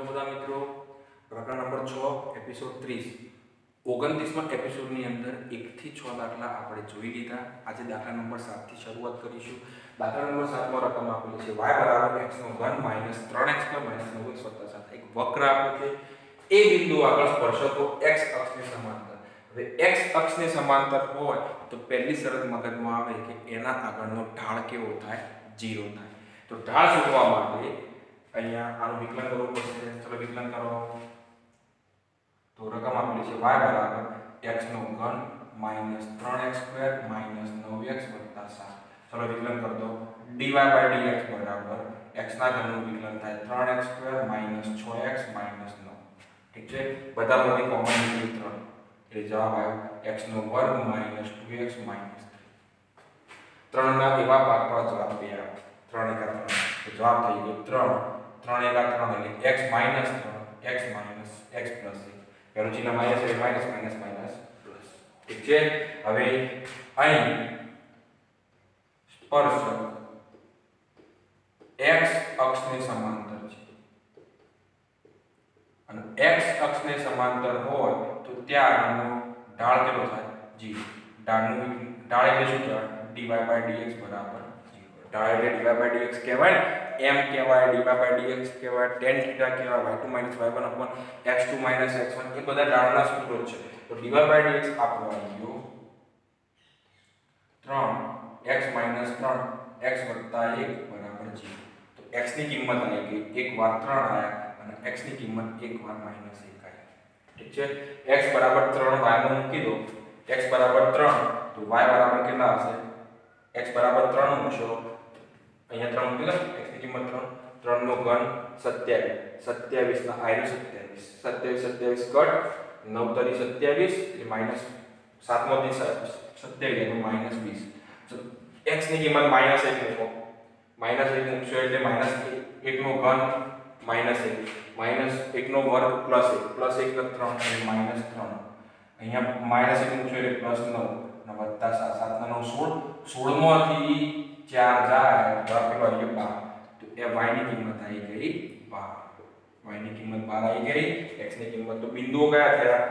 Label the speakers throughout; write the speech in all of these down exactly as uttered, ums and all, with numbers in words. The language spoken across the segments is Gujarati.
Speaker 1: છો બધા મિત્રો? પ્રકરણ નંબર છ એપિસોડ ત્રીસ ઓગણત્રીસમાં એપિસોડની અંદર એકથી છ દાખલા આપણે જોઈ લીધા. આજે દાખલા નંબર સાતથી શરૂઆત કરીશું. દાખલા નંબર સાતમાં રકમ આપેલી છે y બરાબર x નો ઘન માઇનસ ત્રણ એક્સ પર માઇનસ નવ એક્સ વત્તા સાત. એક વક્ર આપેલ છે. એ બિંદુ આગળ સ્પર્શકો x અક્ષની સમાંતર. હવે x અક્ષની સમાંતર હોય તો પહેલી શરત મગજમાં આવે કે એના આગળનો ઢાળ કેવો થાય? ઝીરો થાય. તો ઢાળ શોધવા માટે અહીંયા આનું વિકલન કરવું પડશે. ચલો વિકલન કરો. તો રકમ આપેલી છે y બરાબર x નો ઘન માઇનસ ત્રણ એક્સ સ્ક્વેર માઇનસ નવ એક્સ વત્તા સાત. ચલો વિકલન કરી દો. dy બાય dx બરાબર x ના ઘનનું વિકલન થાય ત્રણ એક્સ સ્ક્વેર માઇનસ છ એક્સ માઇનસ નવ. ઠીક છે. બધામાંથી કોમન નીકળી ત્રણ એટલે જવાબ આવ્યો x નો વર્ગ માઇનસ ટુ એક્સ માઇનસ ત્રણ. ત્રણ ના એવા ભાગ પર જવાબ બે આવે. ત્રણ એકા ત્રણ તો જવાબ થઈ ગયો ત્રણ. ત્રણ એકા ત્રણ એટલે x માઇનસ ત્રણ x માઇનસ x પ્લસ એક. એનું ચિહ્ન માઇનસ એટલે માઇનસ માઇનસ માઇનસ પ્લસ. ઠીક છે. હવે અહીં સ્પર્શક x અક્ષને સમાંતર છે અને x અક્ષને સમાંતર હોય તો ત્યારનો ઢાળ કેટલો થાય? ઝીરો. ઢાળનું ઢાળ એટલે શું કહેવાય? dy by dx બરાબર ઝીરો. ઢાળ એટલે dy by dx કહેવાય ને. m કહેવાય, dy by dx કહેવાય, tan θ કહેવાય, y two minus y one upon x two minus x one. એ બધા ઢાળના સૂત્રો છે. તો dy by dx આપણો આવી ગયો ત્રણ x minus ત્રણ x વત્તા એક બરાબર ઝીરો. તો x ની કિંમત આવી ગઈ એક વાર ત્રણ આયા અને x ની કિંમત એક વાર માઈનસ એક આયા. ઠીક છે. x બરાબર ત્રણ y માં મૂકી દો. x બરાબર ત્રણ તો y બરાબર કેટલા હશે? x બરાબર ત્રણ મૂકશો અહીંયા ત્રણ મૂકી દો. x ની કિંમત ત્રણ. ત્રણ નો ઘન સત્યાવીસ. સત્યાવીસ ના આયરો સત્યાવીસ. સત્યાવીસ સત્યાવીસ કટ નવ તરી સત્યાવીસ એટલે માઈનસ સાત માંથી સત્યાવીસ એટલે માઈનસ વીસ. x ની કિંમત માઈનસ એક મૂકો. માઈનસ એક મૂકશો એટલે માઈનસ એક નો ઘન માઈનસ એક માઈનસ એક નો વર્ગ પ્લસ એક પ્લસ એક ત્રણ એટલે માઈનસ ત્રણ. અહીંયા માઈનસ એક મૂકશો એટલે પ્લસ નવ અને વત્તા સાત. સાત ના નવ સોળ. સોળ માંથી ચાર જાય જવાબ કેટલો આવી ગયો? બાર. તો એ y ની કિંમત આવી ગઈ બાર. y ની કિંમત બાર આવી ગઈ. x ની કિંમત તો બિંદુઓ કયા થયા?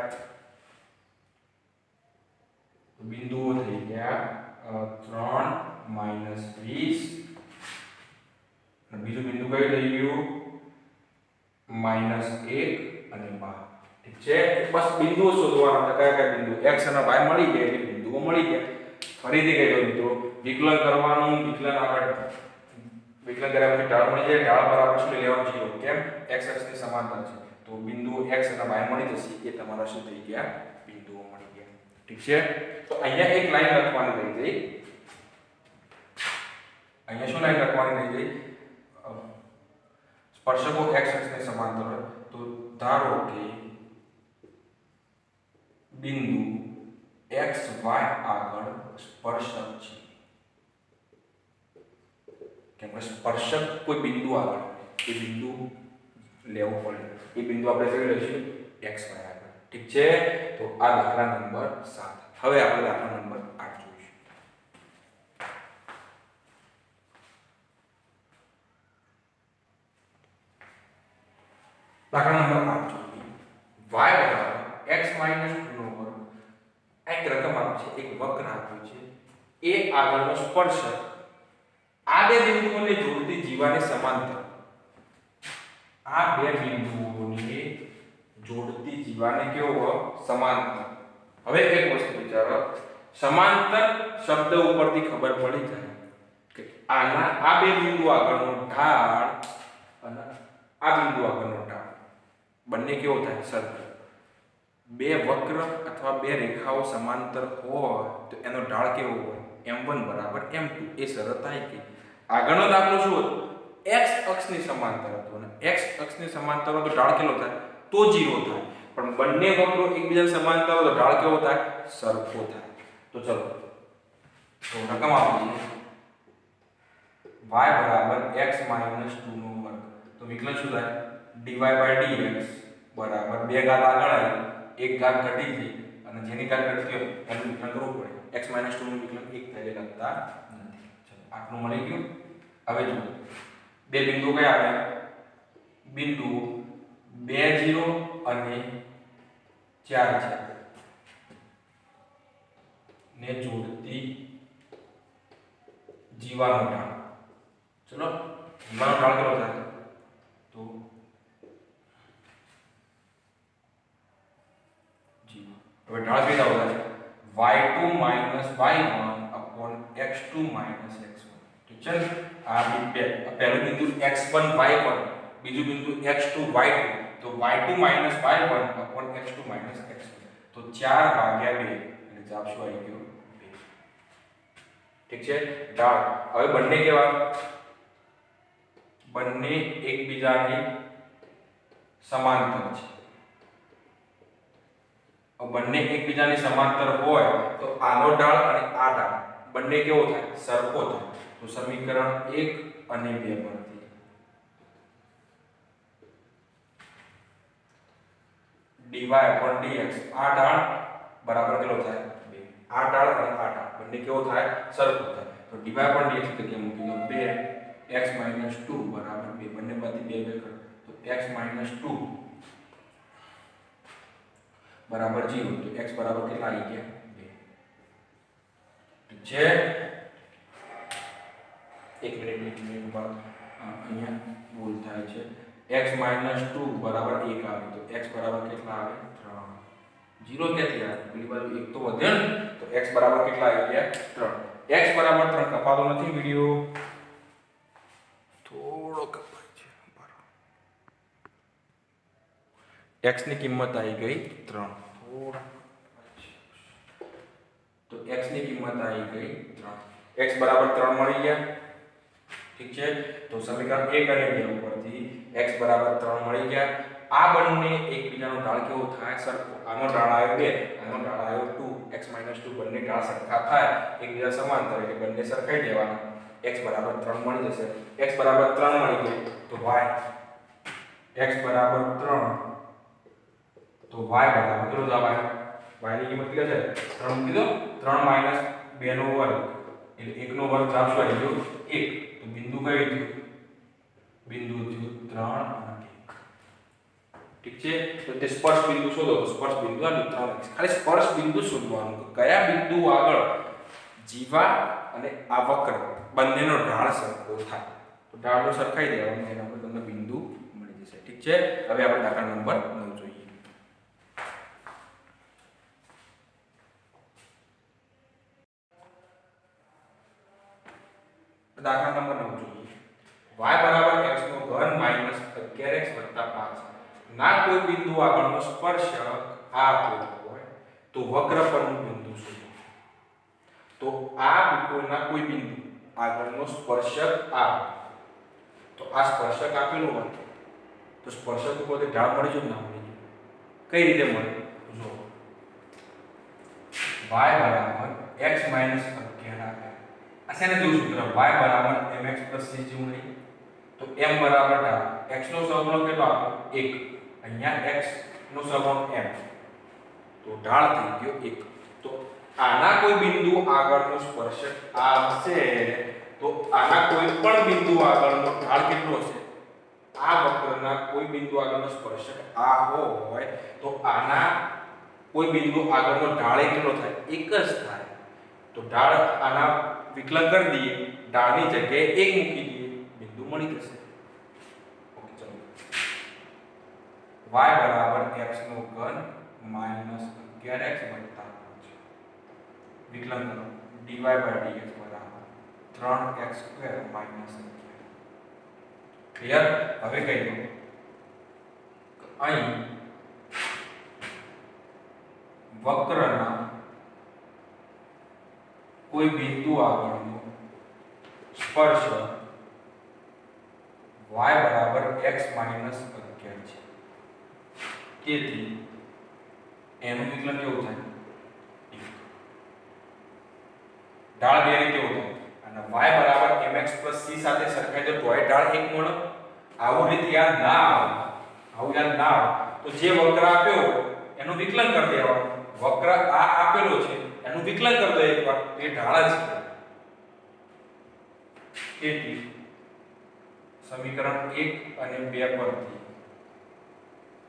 Speaker 1: તો બિંદુઓ થઈ ગયા ત્રણ માઈનસ વીસ અને બીજું બિંદુ કયું થઈ ગયું? માઈનસ એક અને બાર. ઠીક છે. બસ બિંદુઓ શોધવાના હતા. કયા કયા બિંદુ? x અને y મળી ગયા એટલે બિંદુઓ મળી ગયા. ફરીથી કહી દો મિત્રો, વિકલન કરવાનું. વિકલન આગળ વિકલન કર્યા પછી ઢાળ મળી જાય. ઢાળ બરાબર શું લેવાનું? ઝીરો. કેમ? x અક્ષની સમાંતર છે તો બિંદુઓ x અને y મળી જશે. એ તમારા શું થઈ ગયા? બિંદુઓ મળી ગયા. ઠીક છે. તો અહીંયા એક લાઈન લખવાની રહી ગઈ. અહીંયા શું લાઈન લખવાની રહી ગઈ? સ્પર્શકો x અક્ષને સમાંતર હોય તો ધારો કે બિંદુ x y આગળ સ્પર્શક છે. કેમ કે સ્પર્શક કોઈ બિંદુ આગળ એ બિંદુ લેવું પડે. એ બિંદુ આપણે કઈ લઈશું? x y આગળ. ઠીક છે. તો આ દાખલા નંબર સાત. હવે આપણે દાખલા નંબર આઠ જોઈશું. દાખલા નંબર આઠ જોઈએ. y બરાબર x માઈનસ ટુ નો વર્ગ. એક રકમ આપી છે, એક વક્ર આપ્યું છે. એ આગળનો સ્પર્શક આ બે બિંદુઓને જોડતી જીવાની સમાંતર. આ બે બિંદુઓને જોડતી જીવાને કેવો? સમાંતર. હવે એક વસ્તુ વિચારો. સમાંતર શબ્દ ઉપરથી ખબર પડી જાય કે આના આ બે બિંદુ આગળનો ઢાળ અને આ બિંદુ આગળનો ઢાળ બંને કેવો થાય? સરખો. બે વક્ર અથવા બે રેખાઓ સમાંતર હોય તો એનો ઢાળ કેવો હોય? એમ વન બરાબર એમ ટુ. એ શરત આવી ગઈ. આગળનો દાખલો શું હતો? x અક્ષની સમાંતર હતો અને x અક્ષની સમાંતર હોય તો ઢાળ કેટલો થાય? તો ઝીરો થાય. પણ બંને વક્રો એકબીજા સમાંતર હોય તો ઢાળ કેવો થાય? સરખો થાય. તો ચલો તો રકમ આપીએ y બરાબર x માઈનસ ટુ નો વર્ગ. તો વિકલન શું થાય? dy by dx બરાબર બે ઘાત આગળ આવી એક ઘાત ઘટી ગઈ અને જેની ઘાત ઘટી ગયો એનું વિકલન કરવું પડે. x માઈનસ ટુ નું વિકલન એક થાય લખતા નથી. ચલો આટલું મળી ગયું. હવે જુઓ બે બિંદુ કયા આવ્યા? બિંદુ બે જીરો અને ચાર છે ને જોડતી જીવાનો ઢાળ. ચલો જીવાનો ઢાળ કેટલો થાય? તો જીરો. હવે ઢાળ કેટલા બધા છે? Y two minus y one upon x two minus x one. ઠીક છે. આ બે પહેલું બિંદુ એક્સ વન વાય વન, બીજું બિંદુ એક્સ ટુ વાય ટુ. તો y two minus y one upon x two minus x one. તો ચાર ભાગ્યા બે એટલે જવાબ શું આવી ગયો? બે. ઠીક છે. ઢાળ હવે બંને કેવા? બંને એકબીજાની સમાંતર છે. બંને એકબીજાની સમાંતર હોય તો આનો ઢાળ અને આ ઢાળ બંને કેવો થાય? સરખો થાય. તો સમીકરણ એક અને બે પરથી dy upon dx આ ઢાળ બરાબર કેટલો થાય? બે. આ ઢાળ અને આ ઢાળ બંને કેવો થાય? સરખો થાય. તો dy upon dx એટલે કે મૂકી દો બે x - ટુ બરાબર બે. બંને બાજુ બે બે કરો તો x - ટુ બરાબર જીરો. તો x બરાબર કેટલા આવી ગયા? બે. ઠીક છે. એક મિનિટ એક મિનિટ બાદ અહીંયા ભૂલ થાય છે. x - ટુ બરાબર એક આવે તો x બરાબર કેટલા આવે? ત્રણ. જીરો ક્યાંથી આવે? પેલી બાજુ એક તો વધે ને તો x બરાબર કેટલા આવી ગયા? ત્રણ. x બરાબર ત્રણ કપાતો નથી વિડિયો? થોડો કપાય છે. x ની કિંમત આવી ગઈ ત્રણ. થોડા તો x ની કિંમત આવી ગઈ ત્રણ. x બરાબર ત્રણ મળી ગયા. ઠીક છે. તો સમીકરણ એક અને બે ઉપરથી x બરાબર ત્રણ મળી ગયા. આ બંને એકબીજાનો ઢાળ કેવો થાય? સરખો. આનો ઢાળ આવ્યો બે, આનો ઢાળ આવ્યો ટુ. x - ટુ બંને ઢાળ સરખા થાય, એકબીજા સમાંતર એટલે બંને સરખાઈ દેવાના. x બરાબર ત્રણ મળી જશે. x બરાબર ત્રણ મળી ગઈ તો y x બરાબર ત્રણ તો y બરાબર કેટલો જવાબ આવ્યો? y ની કિંમત કેટલી છે? ત્રણ મૂકી દો. ત્રણ માઈનસ બે નો વર્ગ એટલે એક નો વર્ગ જવાબ શું આવી ગયો? એક. તો બિંદુ કયું થયું? બિંદુ થયું ત્રણ અને એક. ઠીક છે. તો તે સ્પર્શ બિંદુ શોધો. તો સ્પર્શ બિંદુ આ ત્રણ. ખાલી સ્પર્શ બિંદુ શોધવાનું. કયા બિંદુ આગળ જીવા અને આ વક્ર બંનેનો ઢાળ સરખો થાય. તો ઢાળનો સરખાઈ દેવાનો એના પર તમને બિંદુ મળી જશે. ઠીક છે. હવે આપણે દાખલા નંબર નવ જોઈએ. દાખલા નંબર નવ જોઈએ. y બરાબર x નો ઘન માઈનસ અગિયાર x વત્તા પાંચ ના કોઈ બિંદુ આગળનો સ્પર્શક આ આપેલો હોય તો વક્ર પરનું બિંદુ શોધો. તો આ કોઈના કોઈ બિંદુ આગળનો સ્પર્શક આ તો આ સ્પર્શક આપેલો હોય તો સ્પર્શક ઉપર ઢાળ મળી જો ના મળી જો? કઈ રીતે મળે? જો y બરાબર x માઈનસ અગિયાર આપે. આ શેને જેવું સૂત્ર? y બરાબર mx c જેવું નહીં? તો m બરાબર ઢાળ. x નો સહગુણક કેટલો આપો? એક. અહીંયા x નો સહગુણક m. તો ઢાળ થઈ ગયો એક. તો આના કોઈ બિંદુ આગળનો સ્પર્શક આ હશે તો આના કોઈ પણ બિંદુ આગળનો ઢાળ કેટલો હશે? આ વક્રના કોઈ બિંદુ આગળનો સ્પર્શક આ હોય તો આના કોઈ બિંદુ આગળનો ઢાળ કેટલો થાય? એક જ થાય. તો ઢાળ આના વિકલન કરી દઈએ, ઢાળની જગ્યાએ એક મૂકી દઈએ, બિંદુ મળી જશે. ઓકે ચલો. y બરાબર x નો ઘન માઈનસ અગિયાર x વત્તા પાંચ વિકલન કરો. dy by dx બરાબર ત્રણ x સ્ક્વેર માઈનસ અગિયાર. ક્લિયર? હવે કહી દો અહીં વક્રના કોઈ બિંદુ આગળનો સ્પર્શક y બરાબર x માઈનસ અગિયાર છે. તેથી એનું વિકલન કેવું થાય? ઢાળ બે રીતે કેવું થાય? અને y બરાબર mx c સાથે સરખાઈ તો તોય ઢાળ એક મળે. આવું રીતે યાદ ના આવે. આવું યાદ ના આવે તો જે વક્ર આપ્યો એનું વિકલન કરી દેવાનું. વક્ર આ આપેલો છે એનું વિકલન કરી દો એકવાર એ ઢાળ જ છે. તેથી સમીકરણ એક અને બે પરથી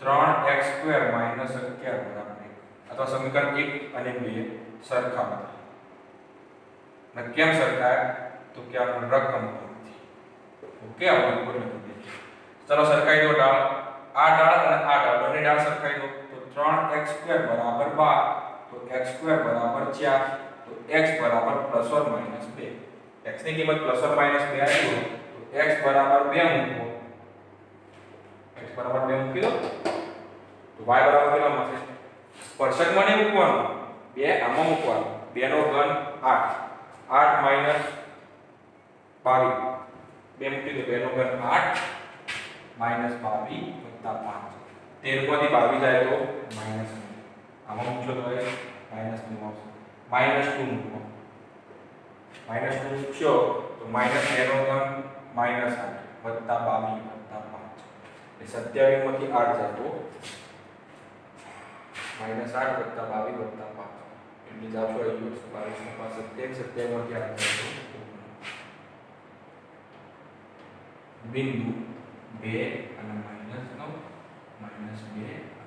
Speaker 1: ત્રણ એક્સ સ્ક્વેર માઈનસ અગિયાર બરાબર એક. અથવા સમીકરણ એક અને બે સરખા બને. ને કેમ સરખા? તો કે આ રકમ પરથી. ઓકે, આપણે ઉપર લખી દઈએ. ચલો સરખાઈ દો ઢાળ. આ ઢાળ અને આ ઢાળ બંને ઢાળ સરખાઈ દો. તો ત્રણ એક્સ સ્ક્વેર બરાબર બાર. તો x સ્ક્વેર બરાબર ચાર. તો x બરાબર પ્લસ ઓર માઈનસ બે. x ની કિંમત પ્લસ ઓર માઈનસ બે આવી હોય તો x બરાબર બે મૂકો. x બરાબર બે મૂકી દો. તો y બરાબર કેટલા મળશે? સ્પર્શકમાં નહીં મૂકવાનું, બે આમાં મૂકવાનું. બે નો ઘન આઠ. આઠ માઈનસ બાવીસ. બે મૂકી દો. બે નો ઘન આઠ માઈનસ બાવીસ વત્તા પાંચ. તેર માંથી બાવીસ જાય તો માઈનસ. આમાં મૂકશો તો માઈનસ નું આવશે. માઈનસ ટુ મૂકો. માઈનસ ટુ મૂકશો તો માઈનસ બે નો ઘન માઈનસ આઠ વત્તા બાવીસ વત્તા પાંચ. એટલે સત્યાવીસ માંથી આઠ જાય તો માઈનસ આઠ વત્તા બાવીસ વત્તા પાંચ. એટલે જાશો અહીં બાવીસ નો પાંચ સત્યાવીસ. સત્યાવીસ માંથી આઠ જાય તો બિંદુ બે અને માઈનસ નવ માઈનસ બે.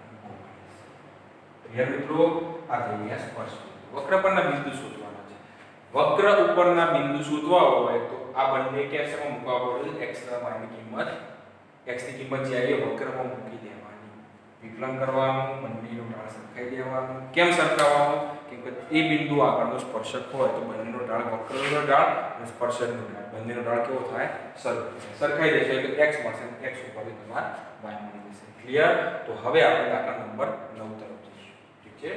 Speaker 1: યાર મિત્રો, આ થઈ ગયા સ્પર્શ. વક્ર પરના બિંદુ શોધવાના છે. વક્ર ઉપરના બિંદુ શોધવા હોય તો આ બંને કેસમાં મૂકવા પડે. x ના માની કિંમત x ની કિંમત જે આવી વક્રમાં મૂકી દેવાની. વિકલન કરવાનું, બંનેનો ઢાળ સરખાઈ દેવાનું. કેમ સરખાવવાનું? કેમ કે એ બિંદુ આગળનો સ્પર્શક હોય તો બંનેનો ઢાળ વક્રનો ઢાળ અને સ્પર્શકનો ઢાળ બંનેનો ઢાળ કેવો થાય? સરખો. સરખાઈ દેશે એટલે x મળશે. x ઉપર તમારે y મળી જશે. ક્લિયર? તો હવે આપણે દાખલા નંબર નવ તરફ જઈશું. ઠીક છે?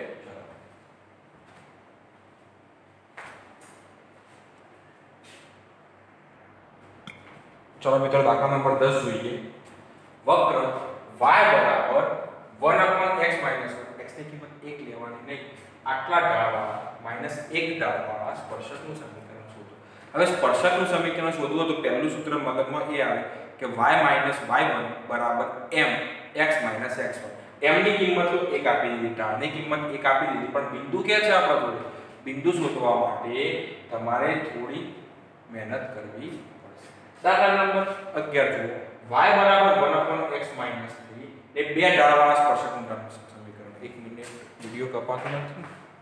Speaker 1: ચલો મિત્રો, દાખલા નંબર દસ જોઈએ. વક્ર y બરાબર one upon x minus one. x ની કિંમત એક લેવાની નહીં. આટલા ઢાળવાળા માઈનસ એક ઢાળવાળા સ્પર્શકનું સમીકરણ શોધો. હવે સ્પર્શકનું સમીકરણ શોધવું તો પહેલું સૂત્ર મગજમાં એ આવે કે y minus y one બરાબર m x minus x one. m ની કિંમત તો એક આપી દીધી, ઢાળની કિંમત એક આપી દીધી, પણ બિંદુ કે છે આપણા જોડે. બિંદુ શોધવા માટે તમારે થોડી મહેનત કરવી પડશે. દાખલા નંબર અગિયાર જુઓ. y બરાબર one upon x minus three એ બે ઢાળવાળા સ્પર્શકનું સમીકરણ. એક મિનિટ વિડિયો કપાતો નથી.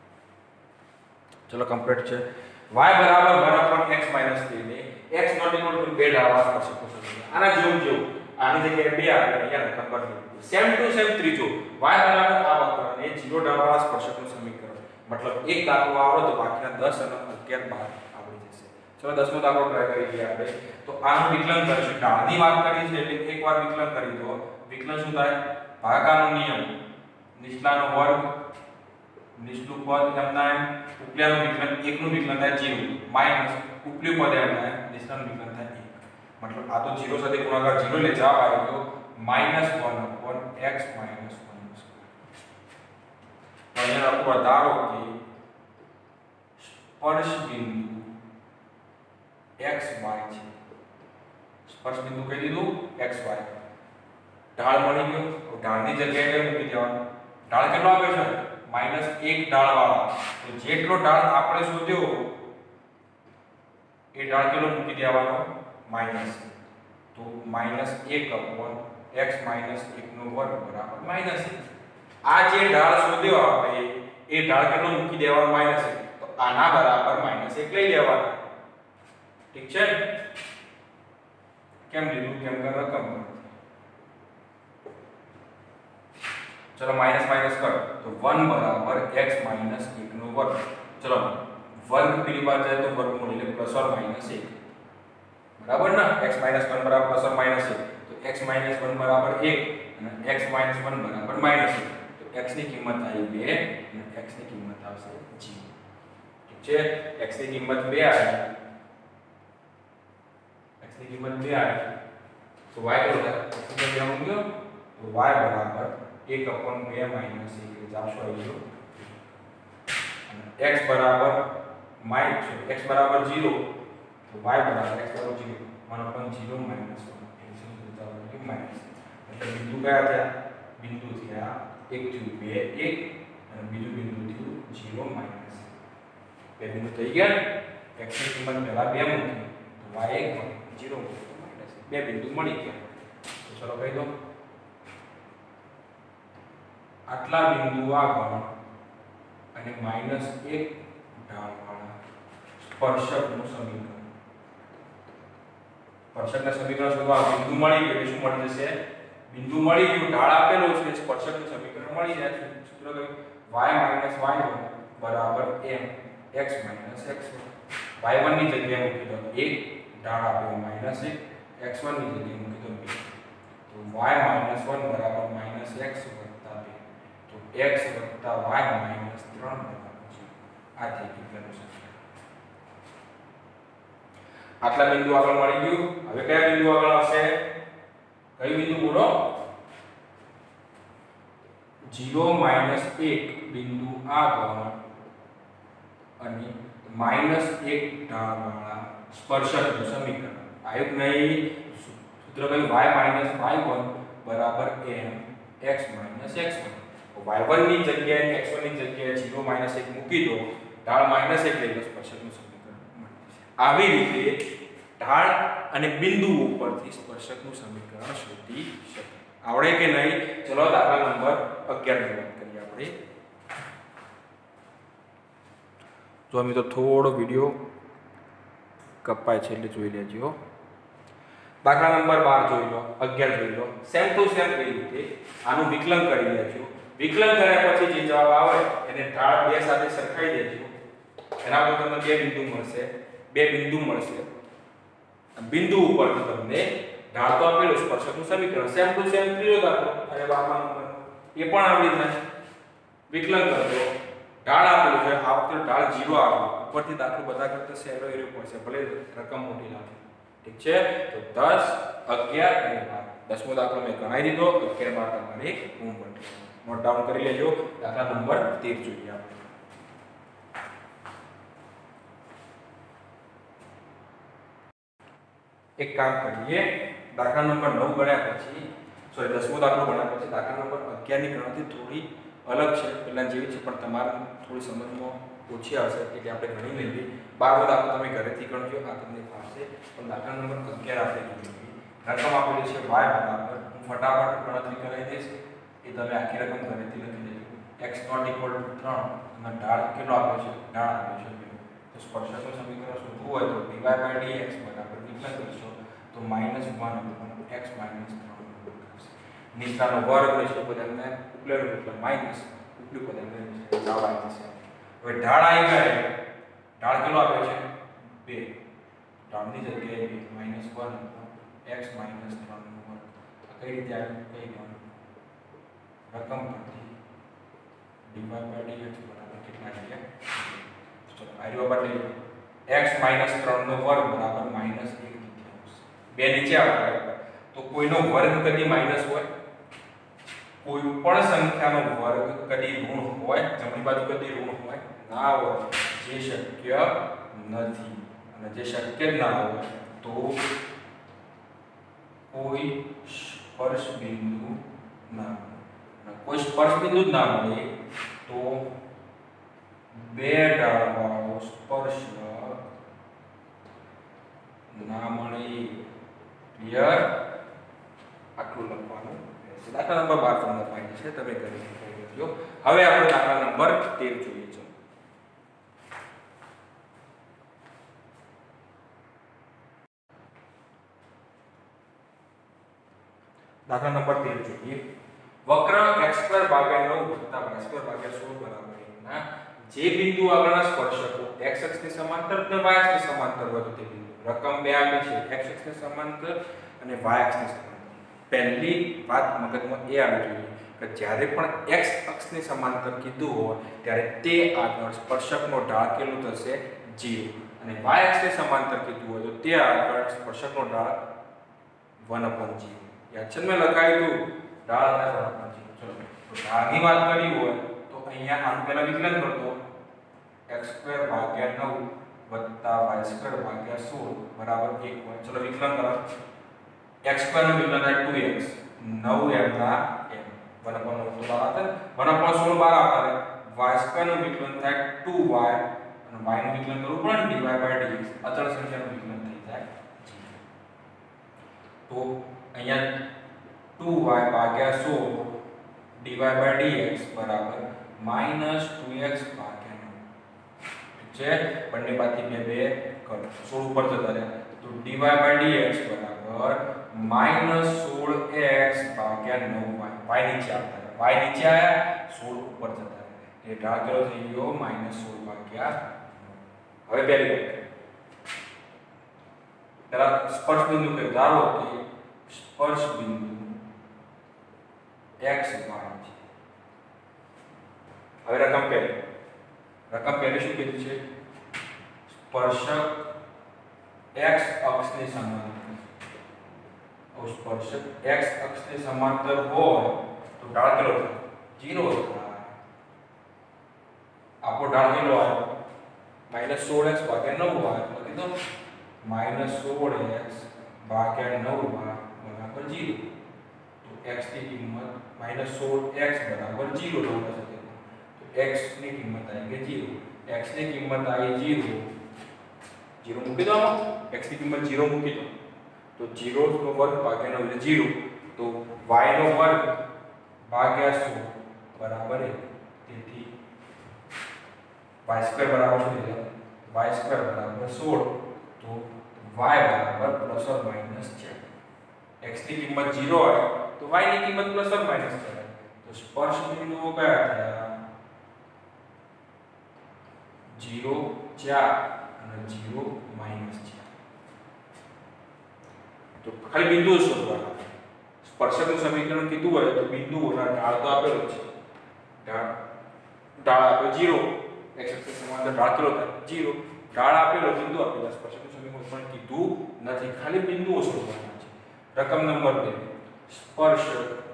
Speaker 1: ચલો કમ્પ્લીટ છે. y બરાબર one upon x minus three ને x not equal to બે ઢાળવાળા સ્પર્શકનું સમીકરણ. આના જેવું જેવું આની જગ્યાએ બે આવે અહીંયા લખન કરી દીધું. સેમ ટુ સેમ ત્રીજો y બરાબર આ વક્રને zero ઢાળવાળા સ્પર્શકનું સમીકરણ. મતલબ એક દાખલો આવડે તો બાકીના દસ અને અગિયાર બાર આવડી જશે. ચલો દસમો દાખલો ટ્રાય કરી લઈએ આપણે. તો આનું વિકલન કરીશું. ઢાળની વાત કરી છે એટલે એકવાર વિકલન કરી દો. વિકલન શું થાય? ભાગાકારનો નિયમ. નીચલાનો વર્ગ નીચલું પદ એમના એમ. ઉપલાનું વિકલન એકનું વિકલન થાય zero માઈનસ ઉપલું પદ એમના એમ નીચલાનું વિકલન થાય એક. મતલબ આ તો zero સાથે ગુણાકાર zero એટલે જવાબ આવ્યો તો minus one upon x minus one square. અહીંયા આપણે ધારો કે સ્પર્શ બિંદુ x y છે. સ્પર્શ બિંદુ કહી દીધું x y. ઢાળ મળી ગયો. ઢાળની જગ્યાએ મૂકી દેવાનું. ઢાળ કેટલો આપ્યો છે? માઈનસ એક ઢાળ વાળા. તો જેટલો ઢાળ આપણે શોધ્યો એ ઢાળ કેટલો મૂકી દેવાનો? માઈનસ. તો માઈનસ એક upon x minus એક નો વર્ગ બરાબર માઈનસ એક. આ જે ઢાળ શોધ્યો આપણે એ ઢાળ કેટલો મૂકી દેવાનો? માઈનસ એક. તો આના બરાબર માઈનસ એક લઈ લેવાનો. ઠીક છે? કેમ લીધું? કેમ કે રકમ. ચલો માઈનસ માઈનસ કર તો one બરાબર x minus એક નો વર્ગ. ચલો વર્ગ પેલી બાજુ જાય તો વર્ગમૂળ એટલે પ્લસ ઓર માઈનસ એક. બરાબર ને? x minus one બરાબર પ્લસ ઓર માઈનસ એક. તો x minus one બરાબર એક અને x minus one બરાબર માઈનસ એક. તો x ની કિંમત આવી બે અને x ની કિંમત આવશે zero. ઠીક છે? x ની કિંમત બે આવી. x ની કિંમત બે આવી તો y કેટલો થાય? x ની કિંમત મૂક્યો તો y બરાબર એક upon બે માઈનસ એક એટલે જાશો આવ્યો. અને x બરાબર માઈનસ x બરાબર zero તો y બરાબર x બરાબર zero one upon zero minus one એટલે માઈનસ. એટલે બિંદુ કયા થયા? બિંદુ થયા એક થયું બે એક અને બીજું બિંદુ થયું zero minus. બે બિંદુ થઈ ગયા. x ની કિંમત પહેલા બે મૂકી તો y એક મળે, zero મૂકી તો માઈનસ. બે બિંદુ મળી ગયા. તો ચલો કહી દો આટલા બિંદુ આગળ અને માઈનસ એક ઢાળવાળા સ્પર્શકનું સમીકરણ. સ્પર્શકના સમીકરણ શોધવા બિંદુ મળી ગયું શું મળી જશે? બિંદુ મળી ગયું, ઢાળ આપેલો છે, સ્પર્શકનું સમીકરણ મળી જાય. સૂત્ર કયું? y માઈનસ વાય વન બરાબર m x માઈનસ x વન. વાય વન ની જગ્યાએ મૂકી દો એક, ઢાળ આપ્યો માઈનસ એક, એક્સ વન ની જગ્યાએ મૂકી દો બે. તો y માઈનસ વન બરાબર માઈનસ x વત્તા બે. તો x વત્તા y માઈનસ ત્રણ બરાબર છે. આ થઈ ગયું પેલું સમીકરણ. આટલા બિંદુ આગળ મળી ગયું. હવે કયા બિંદુ આગળ આવશે? કયું બિંદુ બોલો? ઝીરો માઈનસ એક બિંદુ આગળ અને માઈનસ એક ઢાળવાળા સ્પર્શકનું સમીકરણ. આવ્યું નહીં? સૂત્ર કયું? y માઈનસ વાય વન બરાબર m x માઈનસ x વન. વાય વન ની જગ્યાએ x વન ની જગ્યાએ ઝીરો માઈનસ એક મૂકી દો, ઢાળ માઈનસ એક લઈ લો, સ્પર્શકનું સમીકરણ મળી જશે. આવી રીતે ઢાળ અને બિંદુ ઉપરથી સ્પર્શકનું સમીકરણ શોધી શકાય. આવડે કે નહીં? ચલો દાખલા નંબર અગિયાર ની વાત કરીએ આપણે. જો મિત્રો થોડો વિડિયો કપાય છે એટલે જોઈ લેજો. દાખલા નંબર બાર જોઈ લો, અગિયાર જોઈ લો. સેમ ટુ સેમ એ રીતે આનું વિકલન કરી લેજો. વિકલન કર્યા પછી જે જવાબ આવે એને ઢાળ બે સાથે સરખાઈ દેજો. એના પર તમને બે બિંદુ મળશે, બે બિંદુ મળશે. બિંદુ ઉપર તમને ઢાળ તો આપેલું, સ્પર્શકનું સમીકરણ સેમ ટુ સેમ ત્રીજો દાખલો અને બારમા નંબર એ પણ આવડી જાય. વિકલન કરજો, ઢાળ આપેલું છે, આ વખતે ઢાળ ઝીરો આવ્યો, ઉપરથી દાખલો બધા કરતા સહેલો એરો પડશે, ભલે રકમ મોટી લાગે. ઠીક છે? તો દસ, અગિયાર અને બાર. દસમો દાખલો મેં ગણાવી દીધો. અગિયાર બાર તમારે હોમવર્ક નોટ ડાઉન કરી લેજો. દાખલા નંબર તેર જોઈએ આપણે. એક કામ કરીએ, દાખલા નંબર નવ ગણ્યા પછી સોરી દસમો દાખલો ગણ્યા પછી દાખલા નંબર અગિયાર ની ગણતરી થોડી અલગ છે, પહેલા જેવી છે, પણ તમારે થોડી સમજમાં ઓછી આવશે એટલે આપણે ગણી લઈએ. બારમો દાખલો તમે ઘરેથી ગણજો, આ તમને ફાવશે. પણ દાખલા નંબર અગિયાર આપણે જોઈએ. રકમ આપેલી છે y બરાબર, હું ફટાફટ ગણતરી કરાવી દઈશ, એ તમે આખી રકમ ઘરેથી લખી દેજો. x નોટ ઇક્વલ ટુ ત્રણ અને ઢાળ કેટલો આપ્યો છે? ઢાળ આપ્યો છે બે. તો સ્પર્શકનું સમીકરણ શોધવું હોય તો dy by dx બરાબર વિકલન કરશો તો માઈનસ વન x માઈનસ ત્રણ થશે. નીચલાનો વર્ગ લેશો તો તમને ઉપલેલું એટલે માઈનસ, ઉપલું પદ એમને જવાબ આવી જશે. હવે ઢાળ આવી ગઈ, ઢાળ કેટલો આપ્યો છે? બે. ઢાળની જગ્યાએ બે માઈનસ વન x માઈનસ ત્રણ નો વર્ગ. આ કઈ રીતે આવ્યું? કઈ ગણું રકમ પરથી dy by dx બરાબર કેટલા આવ્યા? ચલો આર્યો બદલી x માઈનસ ત્રણ નો વર્ગ બરાબર માઈનસ એક તૃતીયાંશ. બે નીચે આવે તો કોઈનો વર્ગ કદી માઈનસ હોય? કોઈ પણ સંખ્યાનો વર્ગ કદી ઋણ હોય? જમણી બાજુ કદી ઋણ હોય? ના હોય. જે શક્ય નથી. અને જે શક્ય ના હોય તો કોઈ સ્પર્શ બિંદુ ના મળે. કોઈ સ્પર્શ બિંદુ જ ના મળે તો બે ઢાળવાળો સ્પર્શક ના મળે. ક્લિયર? આટલું લખવાનું રહેશે. દાખલા નંબર બાર તમને ફાઈન છે, તમે કરી શકો. હવે આપણે દાખલા નંબર તેર જોઈએ છે. દાખલા નંબર તેર જોઈએ. વક્ર x સ્ક્વેર ભાગ્યા નવ વત્તા y સ્ક્વેર ભાગ્યા સોળ બરાબર ના જે બિંદુ આગળના સ્પર્શકો x અક્ષની સમાંતર અને y અક્ષની સમાંતર હોય તો તે બિંદુ. રકમ બે આપી છે, x અક્ષની સમાંતર અને y અક્ષની સમાંતર. પહેલી વાત મગજમાં એ આવી જોઈએ કે જ્યારે પણ x અક્ષની સમાંતર કીધું હોય ત્યારે તે આગળ સ્પર્શકનો ઢાળ કેટલો થશે? ઝીરો. અને y અક્ષની સમાંતર કીધું હોય તો તે આગળ સ્પર્શકનો ઢાળ વન અપોન ઝીરો. યાદ છે મેં લખાયું હતું ઢાળ અને વન અપોન ઝીરો. ચલો તો ઢાળની વાત કરી હોય તો અહીંયા આનું પહેલા વિકલન કરતો x સ્ક્વેર ભાગ્યા નવ વત્તા y સ્ક્વેર ભાગ્યા સોળ બરાબર એક હોય. ચલો વિકલન કરો. x સ્ક્વેર નું વિકલન થાય ટુ એક્સ, નવ m ના m, વન અપોન નવ તો બાર આવશે, વન અપોન સોળ બાર આવશે. y સ્ક્વેર નું વિકલન થાય ટુ વાય અને y નું વિકલન કરવું પડે dy by dx. અચળ સંખ્યાનું વિકલન થઈ જાય. તો અહીંયા ટુ વાય ભાગ્યા સોળ dy by dx બરાબર માઈનસ ટુ એક્સ ભાગ્યા નવ. ઠીક છે, બંને બાજુથી બે બે કર સોળ ઉપર જતા રહ્યા તો dy by dx બરાબર માઈનસ સોળ એક્સ ભાગ્યા નવ y. y નીચે આવતા રહ્યા, y નીચે આયા સોળ ઉપર જતા રહ્યા એટલે ઢાળ કેટલો થઈ ગયો માઈનસ સોળ ભાગ્યા નવ. હવે પહેલી વાત પેલા સ્પર્શ બિંદુ કે ધારો કે સ્પર્શ બિંદુ x y છે. હવે રકમ પહેલી રકમ પહેલી શું કીધું છે? સ્પર્શક x અક્ષની સમાંતર. હવે સ્પર્શક x અક્ષની સમાંતર હોય તો ઢાળ કેટલો થાય? ઝીરો થાય. આપણો ઢાળ કેટલો આવ્યો? માઈનસ સોળ એક્સ ભાગ્યા નવ આવ્યો. લખી દો માઈનસ સોળ એક્સ ભાગ્યા નવ બરાબર ઝીરો. તો x ની કિંમત માઈનસ સોળ એક્સ બરાબર ઝીરો લખી શકે. તો x ની કિંમત આવી ગઈ ઝીરો. x ની કિંમત આવી ઝીરો. ઝીરો મૂકી દો આમાં. x ની કિંમત ઝીરો મૂકી દો તો ઝીરો નો વર્ગ ભાગ્યા નવ એટલે ઝીરો. તો y નો વર્ગ ભાગ્યા સોળ બરાબર એક. તેથી y સ્ક્વેર બરાબર શું થઈ જાય? y સ્ક્વેર બરાબર સોળ. તો y બરાબર પ્લસ ઓર માઈનસ છે. x ની કિંમત ઝીરો હોય તો y ની કિંમત પ્લસ ઓર માઈનસ છે. તો સ્પર્શ બિંદુઓ કયા થયા? ઝીરો, ચાર અને ઝીરો માઈનસ ચાર. તો ખાલી બિંદુઓ શોધવાના. સ્પર્શકનું સમીકરણ કીધું હોય તો બિંદુઓના ઢાળ તો આપેલો છે. ઢાળ ઢાળ આપે ઝીરો. x અક્ષ સમાંતર ઢાળ કેટલો થાય? ઝીરો. ઢાળ આપેલો, બિંદુ આપેલા. સ્પર્શકનું સમીકરણ પણ કીધું નથી, ખાલી બિંદુઓ શોધવાના છે. રકમ નંબર બે સ્પર્શક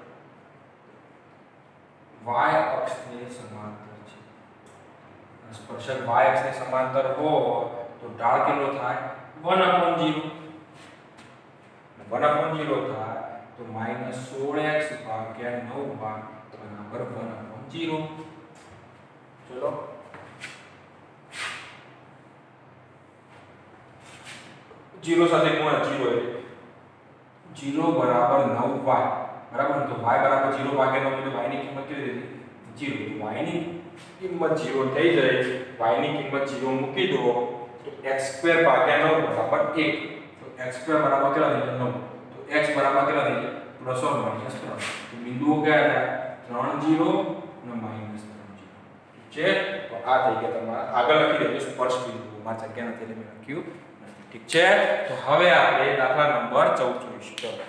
Speaker 1: y અક્ષની સમાંતર છે. સ્પર્શક y અક્ષની સમાંતર હોય તો ઢાળ કેટલો થાય? One upon zero. One upon zero થાય તો માઈનસ સોળ એક્સ ભાગ્યા નવ બરાબર વન અપોન ઝીરો. ચલો ઝીરો સાથે ગુણ્યા ઝીરો એટલે ઝીરો બરાબર નવ વાય બરાબર. તો y બરાબર ઝીરો ભાગ્યા નવ એટલે y ની કિંમત કેટલી થઈ? ઝીરો. તો y ની કિંમત ઝીરો થઈ જાય. y ની કિંમત ઝીરો મૂકી દો તો x સ્ક્વેર ભાગ્યા નવ બરાબર એક. તો x સ્ક્વેર બરાબર કેટલા થઈ જાય? નવ. તો x બરાબર કેટલા થઈ જાય? પ્લસ ઓર માઈનસ ત્રણ. તો બિંદુઓ કયા થાય? ત્રણ ઝીરો અને માઈનસ ત્રણ ઝીરો. ઠીક છે, તો આ થઈ ગયા તમારા. આગળ લખી દેજો સ્પર્શ બિંદુઓ. માં જગ્યા નથી એટલે મેં લખ્યું નથી. ઠીક છે, તો હવે આપણે દાખલા નંબર ચૌદ જોઈશું. ચલો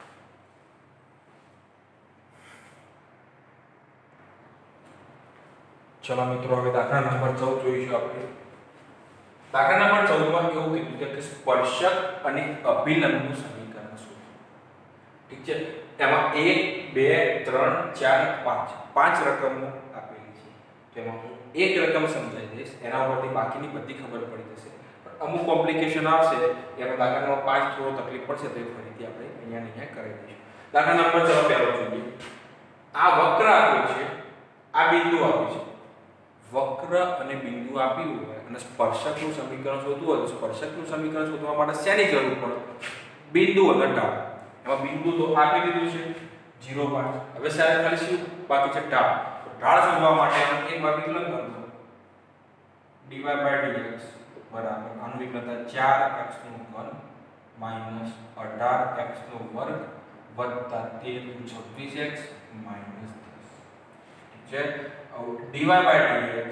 Speaker 1: ચલો મિત્રો, હવે દાખલા નંબર ચૌદ જોઈશું આપણે. દાખલા નંબર ચૌદ માં એવું કીધું છે કે સ્પર્શક અને અભિલંબનું સમીકરણ શોધો. ઠીક છે, એમાં એક, બે, ત્રણ, ચાર, પાંચ પાંચ રકમો આપેલી છે. તો એમાં હું એક રકમ સમજાવી દઈશ, એના ઉપરથી બાકીની બધી ખબર પડી જશે. પણ અમુક કોમ્પ્લિકેશન આવશે, એમાં દાખલા નંબર પાંચ થોડો તકલીફ પડશે તો એ ફરીથી આપણે અહીંયા અહીંયા કરી દઈશું. દાખલા નંબર ચલો પહેલો જોઈએ. આ વક્ર આપ્યો છે, આ બિંદુ આપ્યું છે. વક્ર અને બિંદુ આપ્યું હોય અને સ્પર્શકનું સમીકરણ શોધવું હોય તો સ્પર્શકનું સમીકરણ શોધવા માટે શેની જરૂર પડે? બિંદુ અને ઢાળ. એમાં બિંદુ તો આપી દીધું છે ઝીરો પાંચ. હવે સાહેબ ખાલી શું બાકી છે? ઢાળ. તો ઢાળ શોધવા માટે એક બાજુ વિકલન કરજો. dy by dx બરાબર આનું વિકલન થાય ચાર એક્સ નો ઘન માઈનસ અઢાર એક્સ નો વર્ગ વત્તા તેર દુ છવ્વીસ એક્સ માઈનસ દસ. ઠીક છે, dy by dx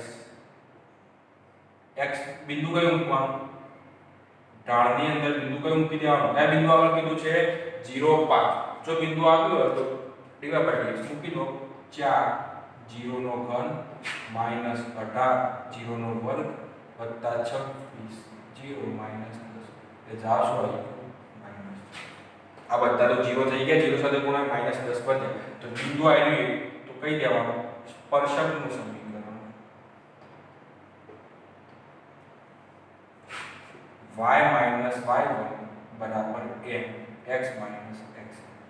Speaker 1: x બિંદુ કયું મૂકવાનું? ઢાળની અંદર બિંદુ કયું મૂકી દેવાનું? આ બિંદુ આગળ કીધું છે ઝીરો પાંચ. જો બિંદુ આવ્યું હોય તો dy by dx મૂકી દો ચાર ઝીરો નો ઘન માઈનસ અઢાર ઝીરો નો વર્ગ વત્તા છવ્વીસ ઝીરો માઈનસ દસ. એ જાશો માઈનસ. આ બધા તો ઝીરો થઈ ગયા, ઝીરો સાથે ગુણાય માઈનસ દસ વધે. તો બિંદુ આવ્યું તો કઈ દેવાનું? સ્પર્શકનું સમીકરણ y માઈનસ વાય વન બરાબર m x માઈનસ x.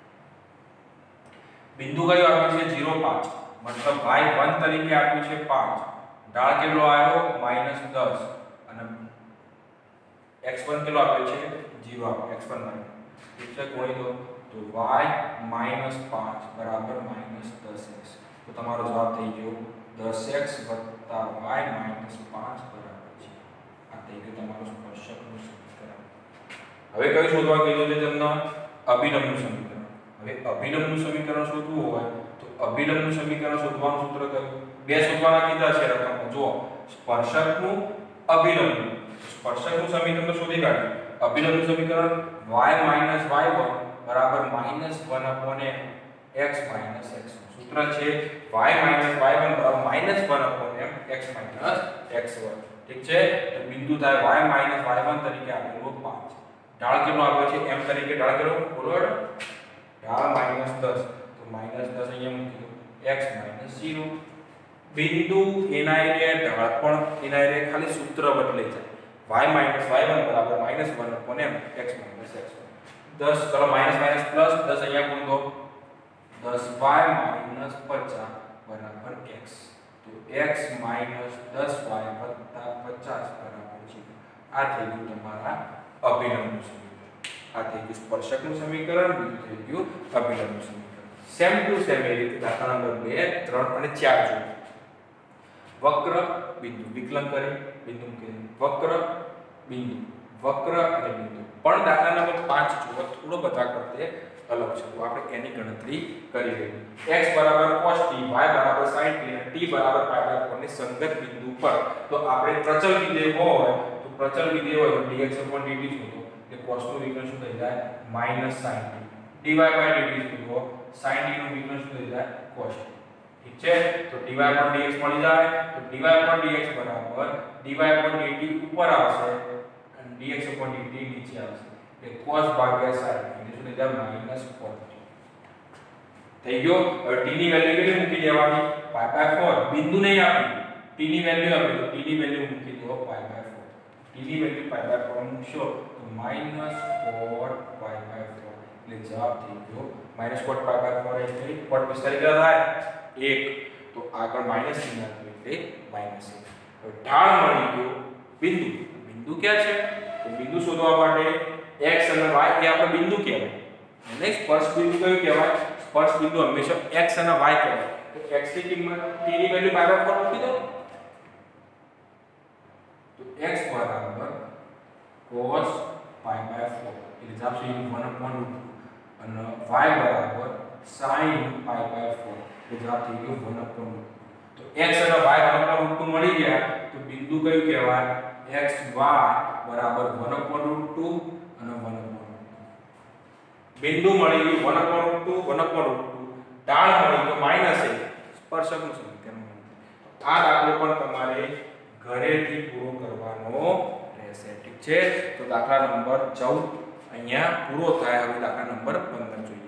Speaker 1: બિંદુ કયું આપ્યું છે? ઝીરો પાંચ. મતલબ y વન તરીકે આપ્યું છે પાંચ. ઢાળ કેટલો આવ્યો? માઈનસ દસ. અને x વન કેટલો આપ્યો છે? ઝીરો આપ્યો. x વન માઈનસ ઠીક છે, ગુણી દો તો y માઈનસ પાંચ બરાબર માઈનસ દસ x. તો તમારો જવાબ થઈ ગયો દસ એક્સ વત્તા વાય માઈનસ પાંચ બરાબર છે. આ થઈ ગયું તમારું સ્પર્શકનું સમીકરણ. હવે કયું શોધવા કીધું છે તમને? અભિલંબનું સમીકરણ. હવે અભિલંબનું સમીકરણ શોધવું હોય તો અભિલંબનું સમીકરણ શોધવાનું સૂત્ર કયું? બે શોધવાના કીધા છે રકમો. જો સ્પર્શકનું અભિલંબનું. સ્પર્શકનું સમીકરણ તો શોધી કાઢ્યું. અભિલંબનું સમીકરણ y માઈનસ વાય વન બરાબર minus one upon x minus x. સૂત્ર છે y માઈનસ વાય વન બરાબર minus one upon m x minus x one. ઠીક છે. તો બિંદુ થાય y માઈનસ વાય વન તરીકે આપેલો પાંચ. ઢાળ કેટલો આપ્યો છે? m તરીકે ઢાળ કેટલો? બોલો ઢાળ માઈનસ દસ. તો માઈનસ દસ અહીંયા મૂકી દો. x minus zero. બિંદુ એના એ ઢાળ પણ એના એ ખાલી સૂત્ર બદલાઈ જાય. y માઈનસ વાય વન બરાબર minus one upon m x minus x one. દસ ચલો માઈનસ માઈનસ પ્લસ દસ અહીંયા ગુણ દો. દસ y માઈનસ પચાસ બરાબર x. તો x માઈનસ દસ y વત્તા પચાસ બરાબર છે. આ થઈ ગયું તમારા અભિલંબનું સમીકરણ. આ થઈ ગયું સ્પર્શકનું સમીકરણ. બીજું થઈ ગયું અભિલંબનું સમીકરણ. સેમ ટુ સેમ એ રીતે દાખલા નંબર બે, ત્રણ અને ચાર જોઈએ. વક્ર બિંદુ વિકલન કરી બિંદુ મૂકી વક્ર બિંદુ વક્ર અને બિંદુ. પણ દાખલા નંબર પાંચ જુઓ થોડો બધા કરતે અલગ છે. તો આપણે એની ગણતરી કરી લઈએ. x બરાબર cos t, y બરાબર sin t અને t બરાબર પાઈ બાય ચાર ની સંગત બિંદુ પર તો આપણે પ્રચલ વિધેય હોય તો પ્રચલ વિધેય હોય તો dx dt શોધો. કે cos નું વિકલન શું થઈ જાય? -sin t. dy dt શોધો. sin t નું વિકલન શું થઈ જાય? cos t. ઠીક છે. તો dy પર dx મળી જાય. તો dy પર dx બરાબર dy પર dt ઉપર આવશે અને dx ઉપર dt નીચે આવશે. એટલે cos ભાગ્યા sin એટલે શું થઈ જાય? Minus cos t. થઈ ગયો. હવે t ની વેલ્યુ કેટલી મૂકી દેવાની? પાઈ બાય ચાર. બિંદુ નહીં આપી, t ની વેલ્યુ આપી તો t ની વેલ્યુ મૂકી દો પાઈ બાય ચાર. t ની વેલ્યુ પાઈ બાય ચાર મૂકશો તો માઈનસ cos પાઈ બાય ચાર. એટલે જવાબ થઈ ગયો માઈનસ cos પાઈ બાય ચાર એટલે cos પિસ્તાલીસ કેટલા થાય? એક. તો આગળ માઈનસ ચિહ્ન આપ્યું એટલે માઈનસ એક. હવે ઢાળ મળી ગયો બિંદુ. બિંદુ ક્યાં છે? તો બિંદુ શોધવા માટે x અને y એ આપણે બિંદુ કહેવાય. અને સ્પર્શ બિંદુ કયું કહેવાય? સ્પર્શ બિંદુ હંમેશા x અને y કહેવાય. તો x ની કિંમત t ની વેલ્યુ પાઈ બાય ચાર મૂકી દો. તો x બરાબર cos પાઈ બાય ચાર એટલે જવાબ છે એક અપોન રૂટ અને y બરાબર sin પાઈ બાય ચાર જવાબ થઈ ગયો એક અપોન રૂટ. તો x અને y એક અપોન રૂટ મળી ગયા તો બિંદુ કયું કહેવાય? x y બરાબર એક અપોન રૂટ બે અને એક અપોન રૂટ. બિંદુ મળી ગયું એક અપોન રૂટ બે, એક અપોન રૂટ બે. ઢાળ મળી ગયો માઈનસ એક. સ્પર્શકનું સમીકરણ. આ દાખલો પણ તમારે ઘરેથી પૂરો કરવાનો રહેશે. ઠીક છે. તો દાખલા નંબર ચૌદ અહીંયા પૂરો થાય. હવે દાખલા નંબર પંદર જોઈએ.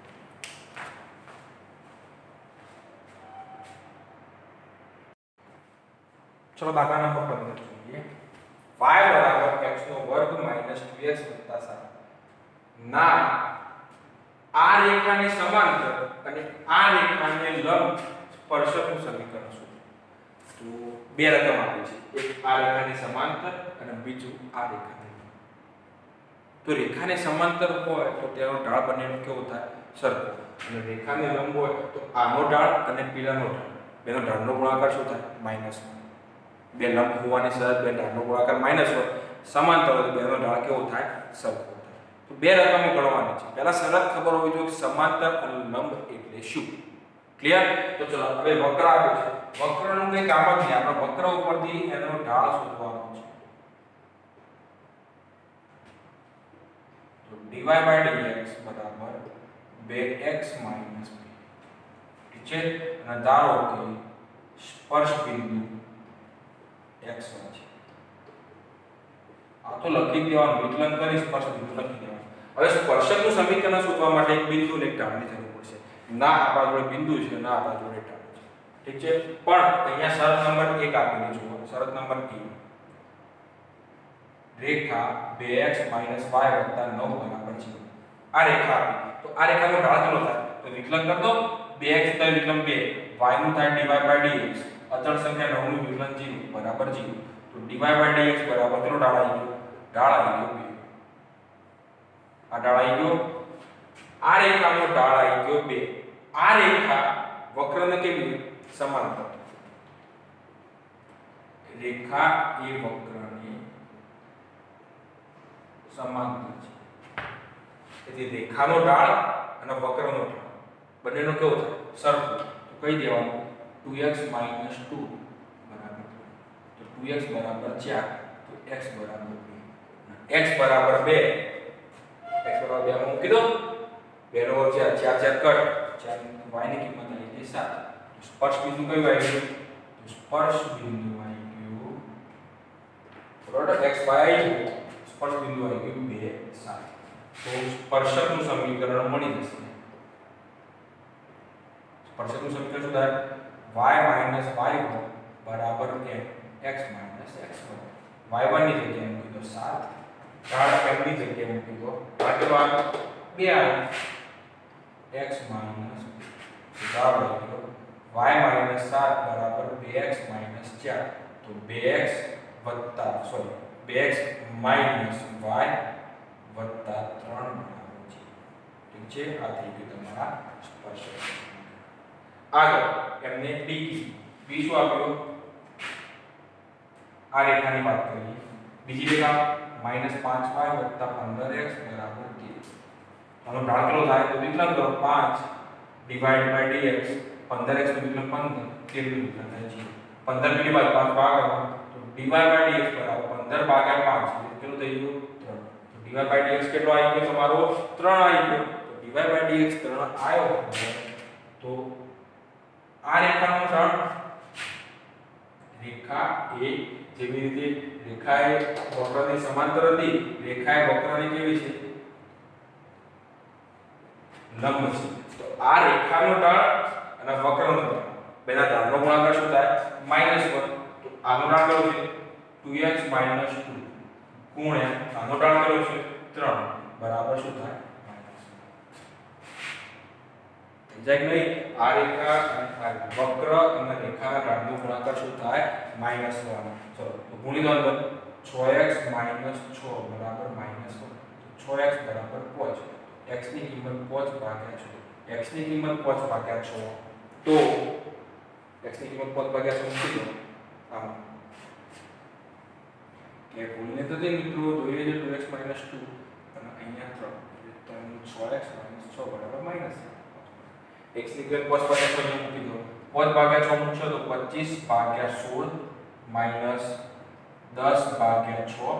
Speaker 1: चलो दाखला नंबर पंद्रह જોઈએ. y બરાબર x નો વર્ગ માઈનસ ટુ x વત્તા સાત ના આ રેખાને સમાંતર અને આ રેખાને લંબ સ્પર્શકનું સમીકરણ શોધો. તો બે રકમ આપી છે. એક આ રેખાને સમાંતર અને બીજું આ રેખાને લંબ. તો રેખાને સમાંતર હોય તો તેનો ઢાળ બંનેનો કેવો થાય? સરખો. અને રેખાને લંબ હોય તો આનો ઢાળ અને પેલાનો ઢાળ બેનો ઢાળનો ગુણાકાર શું થાય? માઈનસ. બે લંબ હોવાની શરત બે ઢાળનો ગુણાકાર માઈનસ હોય, સમાંતર હોય બેનો ઢાળ કેવો થાય? સરખો થાય. તો બે રકમો ગણવાની છે. પહેલા શરત ખબર હોવી જોઈએ કે સમાંતર અને લંબ એટલે શું. ક્લિયર? તો ચલો હવે વક્ર આપે છે. વક્રનું કઈ કામ જ નહીં. આપણે વક્ર ઉપરથી એનો ઢાળ શોધવાનો છે. તો dy dx બરાબર બે એક્સ માઈનસ બે. ઠીક છે. અને ધારો કે સ્પર્શ બિંદુ x one છે. આ તો લખી દેવાનું. વિકલન કરી સ્પર્શ બિંદુ લખી દેવાનું. હવે સ્પર્શકનું સમીકરણ શોધવા માટે એક બિંદુ અને એક ઢાળની જરૂર પડશે. ના આપણા જોડે બિંદુ છે, ના આપણા જોડે ઢાળ છે. ઠીક છે. પણ અહીંયા શરત નંબર એક આપેલી જુઓ. શરત નંબર એક. રેખા બે એક્સ માઈનસ વાય વત્તા નવ બરાબર છે. આ રેખા આપી તો આ રેખાનો ઢાળ કેટલો થાય? તો વિકલન કર દો. બે એક્સ થાય વિકલન બે, y નું થાય dy dx. અચળ સંખ્યા નવ નું વિકલન ઝીરો બરાબર ઝીરો. તો dy dx બરાબર કેટલો ઢાળ આવી ગયો? ઢાળ આવી ગયો બે. આ ઢાળ આવી ગયો. આ રેખાનો ઢાળ આવી ગયો બે. આ રેખા વક્રને કેવી સમાંતર રેખા એ વક્રની સમાંતર છે તેથી રેખાનો ઢાળ અને વક્રનો ઢાળ બંનેનો કેવો થાય સરખો તો કહી દેવાનું ટુ એક્સ માઈનસ ટુ બરાબર તો ટુ એક્સ બરાબર ચાર તો x બરાબર બે x બરાબર બે x બરાબર બે માં મૂકી દો બે નો વર્ગ ચાર ચાર ચાર કટ ચાર y ની કિંમત આવી ગઈ સાત સ્પર્શ બિંદુ કયું આવી ગયું તો સ્પર્શ બિંદુ આવી ગયું બરાબર x y આવી ગયું સ્પર્શ બિંદુ આવી ગયું બે સાત તો સ્પર્શકનું સમીકરણ મળી જશે સ્પર્શકનું સમીકરણ શું થાય y y બરાબર m x x y one ની જગ્યાએ મૂકી દો સાત ઢાળ m ની જગ્યાએ મૂકી દો ઢાળ કેટલો આવે બે આવે x ઢાળ y સાત બરાબર બે એક્સ ચાર તો બે એક્સ વત્તા સોરી બે એક્સ માઈનસ y વત્તા ત્રણ બરાબર છે ઠીક છે આ થઈ ગયું તમારા સ્પર્શક આગળ એમને બી બી શું આપ્યો આ રેખાની વાત કરીએ બીજી રેખા માઈનસ પાંચ વાય વત્તા પંદર એક્સ બરાબર તેર આનો ઢાળ કેટલો થાય તો વિકલન કરો પાંચ ડિવાઇડ બાય dx પંદર એક્સ નું વિકલન પંદર તેર નું વિકલન થાય છે પંદર ની બાદ પાંચ ભાગાકાર તો dy બાય dx બરાબર પંદર ભાગ્યા પાંચ કેટલું થઈ ગયું ત્રણ તો dy બાય dx કેટલો આવી ગયો તમારો ત્રણ આવી ગયો તો dy બાય dx ત્રણ આવ્યો તો આ રેખાનો ઢાળ રેખા એ જેવી રીતે રેખા એ વક્રની સમાંતર હતી રેખા એ વક્રની કેવી છે લંબ છે તો આ રેખાનો ઢાળ અને વક્રનો ઢાળ બેના ઢાળનો ગુણાકાર શું થાય માઈનસ એક તો આનો ઢાળ કેટલો છે ટુ એક્સ માઈનસ ટુ ગુણ્યા આનો ઢાળ કેટલો છે ત્રણ બરાબર શું થાય સમજાય કે નહીં આ રેખા અને વક્ર અને રેખાના ઢાળનો ગુણાકાર શું થાય માઈનસ એક ચલો તો ગુણી દો અંદર છ એક્સ માઈનસ છ બરાબર માઈનસ એક તો છ એક્સ બરાબર પાંચ x ની કિંમત પાંચ ભાગ્યા છ x ની કિંમત પાંચ ભાગ્યા છ તો x ની કિંમત પાંચ ભાગ્યા છ મૂકી દો આમ કે ભૂલને તો તે મિત્રો જોઈએ છે ટુ એક્સ માઈનસ ટુ અને અહીંયા ત્રણ ત્રણ છ એક્સ માઈનસ છ બરાબર માઈનસ x ની કિંમત પાંચ ભાગ્યા છ મૂકી દો પાંચ ભાગ્યા છ મૂકશો તો પચીસ ભાગ્યા સોળ માઈનસ દસ ભાગ્યા છ ચલો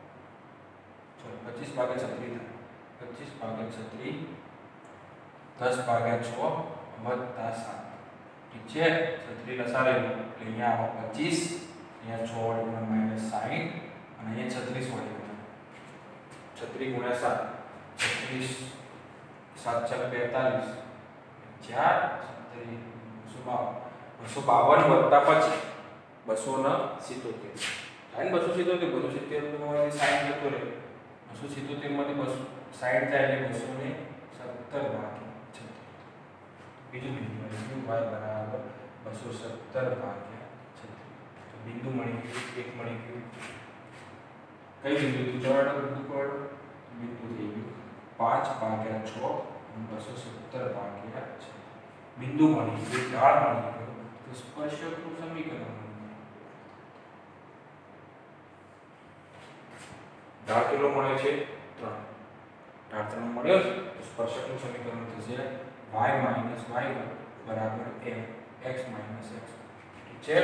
Speaker 1: પચીસ ભાગ્યા છત્રીસ પચીસ ભાગ્યા છત્રીસ દસ ભાગ્યા છ વત્તા સાત ઠીક છે છત્રીસ લસાડેલું એટલે અહીંયા આવો પચીસ અહીંયા છ વડે ગુણ્યા માઈનસ સાઠ અને અહીંયા છત્રીસ વડે ગુણ્યા છત્રીસ ગુણ્યા સાત છત્રીસ સાત છ બેતાલીસ ચાર છત્રીસ બસો બાવન બસો બાવન વત્તા પછી બસો ને સિત્તોતેર થાય ને બસો સિત્તોતેર બસો સિત્તેર સાઠ જતો રહે બસો સિત્તોતેર માંથી બસો સાઠ થાય એટલે બસો ને સત્તર ભાગ્યા છત્રીસ બીજું બિંદુ y બરાબર બસો સત્તર ભાગ્યા છત્રીસ તો બિંદુ મળી ગયું એક મળી ગયું કઈ બિંદુ તું ચોરાડો બિંદુ કોડ બિંદુ થઈ ગયું પાંચ ભાગ્યા છ અને બસો સત્તર ભાગ્યા છ બિંદુ મળી ગયું ઢાળ મળી ગયો તો સ્પર્શકનું સમીકરણ ઢાળ કેટલો મળ્યો છે ત્રણ ઢાળ ત્રણ મળ્યો છે તો સ્પર્શકનું સમીકરણ થશે y માઈનસ y બરાબર m x માઈનસ x ઠીક છે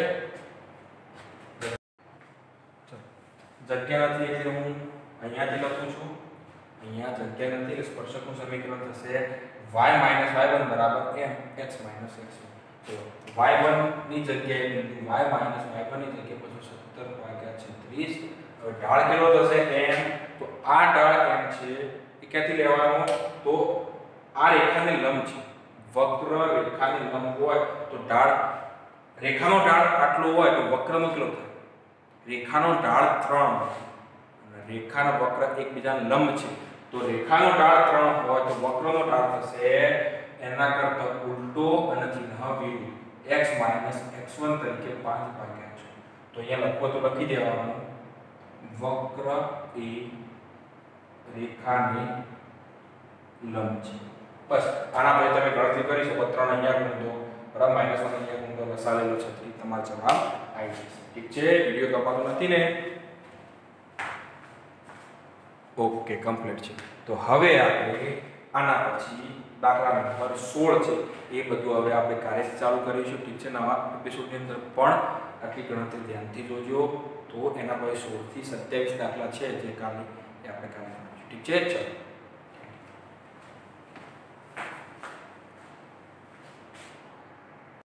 Speaker 1: જગ્યા નથી એટલે હું અહીંયાથી લખું છું અહીંયા જગ્યા નથી એટલે સ્પર્શકનું સમીકરણ થશે y માઈનસ y one બરાબર m x માઈનસ x તો y one ની જગ્યાએ બિંદુ y માઈનસ y one ની જગ્યાએ બસો સત્તર ભાગ્યા છત્રીસ હવે ઢાળ કેટલો થશે m તો આ ઢાળ m છે એ ક્યાંથી લેવાનો તો આ રેખાને લંબ છે વક્ર રેખાને લંબ હોય તો ઢાળ રેખાનો ઢાળ આટલો હોય તો વક્રનો કેટલો થાય રેખાનો ઢાળ ત્રણ અને રેખાના વક્ર એકબીજાને લંબ છે તો રેખાનો ઢાળ ત્રણ હોય તો વક્રનો ઢાળ થશે એના કરતા ઉલટો અને ચિહ્ન વિરુદ્ધ x x one તરીકે પાંચ ભાગ્યા છ તો અહીંયા લખો તો લખી દેવાનું વક્ર એ રેખાને લંબ છે બસ આના પછી તમે ગણતરી કરી શકો ત્રણ અહીંયા ગણી દો બરાબર માઈનસ વન અહીંયા હું લસાડેલો છે તો તમારો જવાબ આવી જશે. ઠીક છે, વિડિયો કપાતો નથી ને? ઓકે, કમ્પ્લીટ છે. તો હવે આપણે આના પછી દાખલા નંબર સોળ છે એ બધું હવે આપણે કાર્ય ચાલુ કરીશું. ઠીક છે, નવા એપિસોડની અંદર પણ આટલી ગણતરી ધ્યાનથી જોજો. તો એના પછી સોળ થી સત્યાવીસ દાખલા છે જે કાલે એ આપણે કાલે કરીશું. ઠીક છે, ચલો.